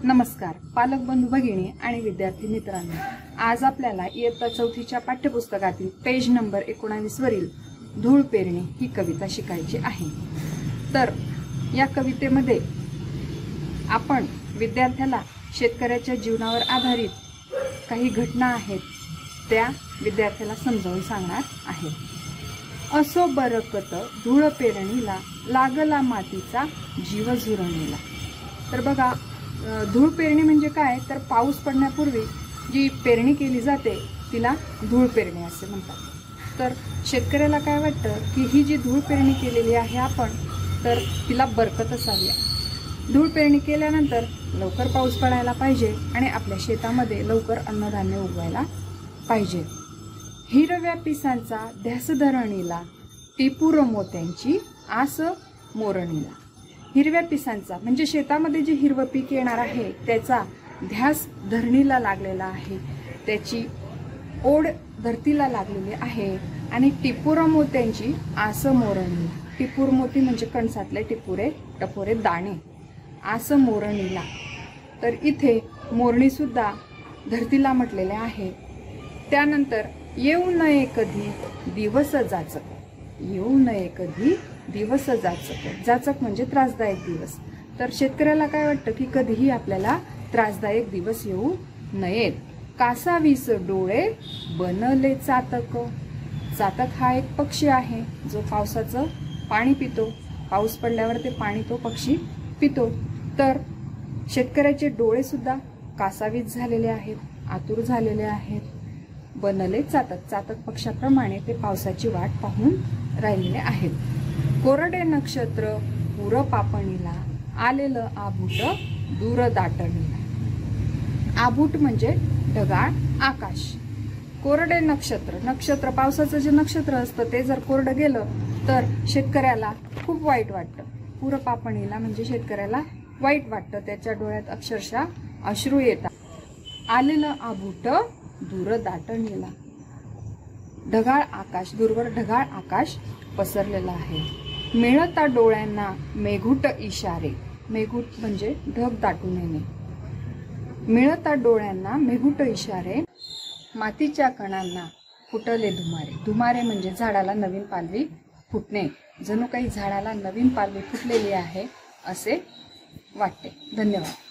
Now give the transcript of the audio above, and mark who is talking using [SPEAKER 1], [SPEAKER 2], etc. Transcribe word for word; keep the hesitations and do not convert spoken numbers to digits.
[SPEAKER 1] नमस्कार पालक बंधू भगिनी आणि विद्यार्थी मित्रांनो, आज आपल्याला इयत्ता चौथीच्या पाठ्यपुस्तकातील पेज नंबर एकोणावीस वरील धूळ पेरणी ही कविता शिकायची आहे। तर या कवितेमध्ये आपण विद्यार्थ्याला शेतकऱ्याच्या जीवनावर आधारित काही घटना आहेत त्या विद्यार्थ्याला समजावून सांगणार आहे। असो बरकत धूळ पेरणीला, लागला मातीचा जीव झुरणीला। तर बघा, धूळ पेरणी म्हणजे काय, तर पाऊस पडण्यापूर्वी जी पेरणी केली जाते तिला धूळ पेरणी असे म्हणतात। तर शेतकऱ्याला काय वाटतं की ही जी धूळ पेरणी केलेली आहे आपण, तर तिला बरकत असावी। धूळ पेरणी केल्यानंतर लवकर पाऊस पडायला पाहिजे आणि आपल्या शेतामध्ये लवकर अन्नधान्य उगवायला पाहिजे। हिरव्या पिसांचा ध्यास धरणीला, टिपूर मोत्यांची आस मोरणीला। हिरव्या पिसांचा म्हणजे शेतामध्ये जे हिरवं पीक येणार आहे त्याचा ध्यास धरणीला लागलेला आहे, त्याची ओढ धरतीला लागलेली आहे। आणि टिपूर मोत्यांची आस मोरणीला, टिपूर मोती म्हणजे कणसातले टिपुरे टपोरे दाणे, आस मोरणीला। तर इथे मोरणी सुद्धा धरतीला म्हटलेले आहे। त्यानंतर येऊ नये कधी दिवस जाचक, येऊ नये कधी दिवस जाचक, जाचक म्हणजे त्रासदायक दिवस। तर शेतकऱ्याला काय वाटतं की कधीही आपल्याला त्रासदायक दिवस येऊ नयेत। कासावीस डोळे बनले चातक, चातक हा एक पक्षी आहे जो पावसाचं पाणी पितो, पाऊस पडल्यावर ते पाणी तो पक्षी पितो। तर शेतकऱ्याचे डोळे सुद्धा कासावीस झालेले आहेत, आतुर झालेले आहेत। बनले चातक, चातक पक्षाप्रमाणे ते पावसाची वाट पाहून राहिलेले आहेत। कोरडे नक्षत्र पुर पापणीला, आलेलं आभूट दूर दाटणीला। आभूट म्हणजे ढगाळ आकाश, कोरडे नक्षत्र, नक्षत्र पावसाचं जे नक्षत्र असतं ते जर कोरडं गेलं तर शेतकऱ्याला खूप वाईट वाटतं। पुर पापणीला म्हणजे शेतकऱ्याला वाईट वाटतं, त्याच्या डोळ्यात अक्षरशः अश्रू येतात। आलेलं आभूट दूर दाटणीला, ढगाळ आकाश, दूरवर ढगाळ आकाश पसरलेला आहे। मिळता डोळ्यांना मेघूट इशारे, मेघूट म्हणजे ढग दाटून येणे। मिळता डोळ्यांना मेघूट इशारे, मातीच्या कणांना फुटले धुमारे, धुमारे म्हणजे झाडाला नवीन पालवी फुटणे, जणू काही झाडाला नवीन पालवी फुटलेली आहे असे वाटते। धन्यवाद।